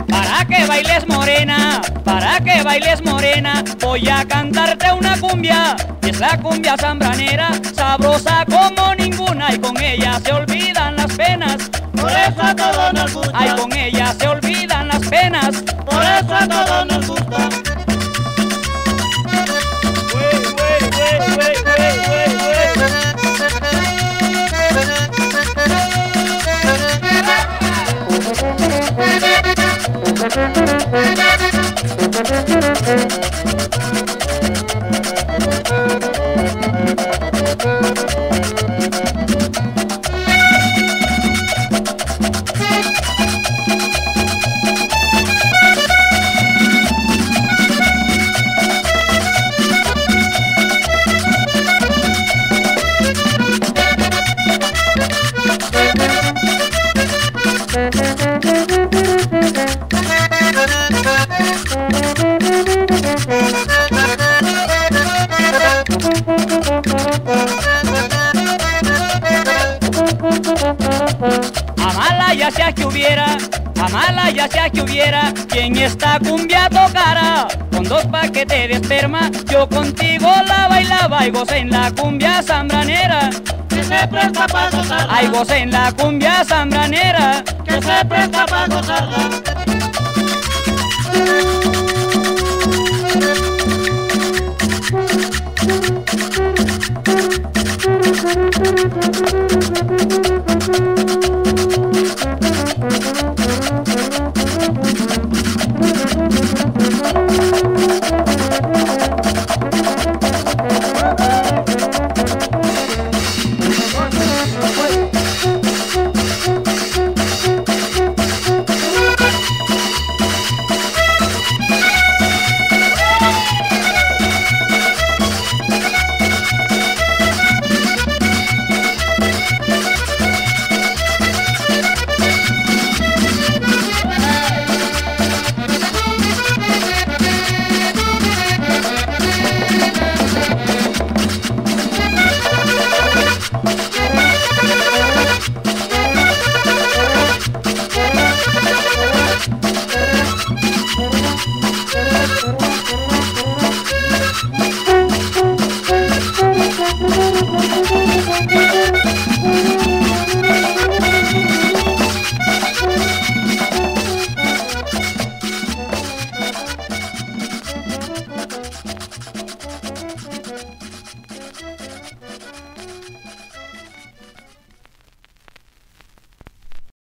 Para que bailes morena, para que bailes morena, voy a cantarte una cumbia, y es la cumbia zambranera, sabrosa como ninguna, y con ella se olvidan las penas. Por eso a todos nos gusta. Ay, con ella se olvidan las penas. Por eso a todos nos gusta. Amala ya sea que hubiera, amala ya sea que hubiera, quien esta cumbia tocara. Con 2 paquetes de esperma, yo contigo la bailaba y gocé en la cumbia zambranera. Que se presta pa' gozarla. Ay, gocé en la cumbia zambranera. Que se presta pa' gozarla. Thank you.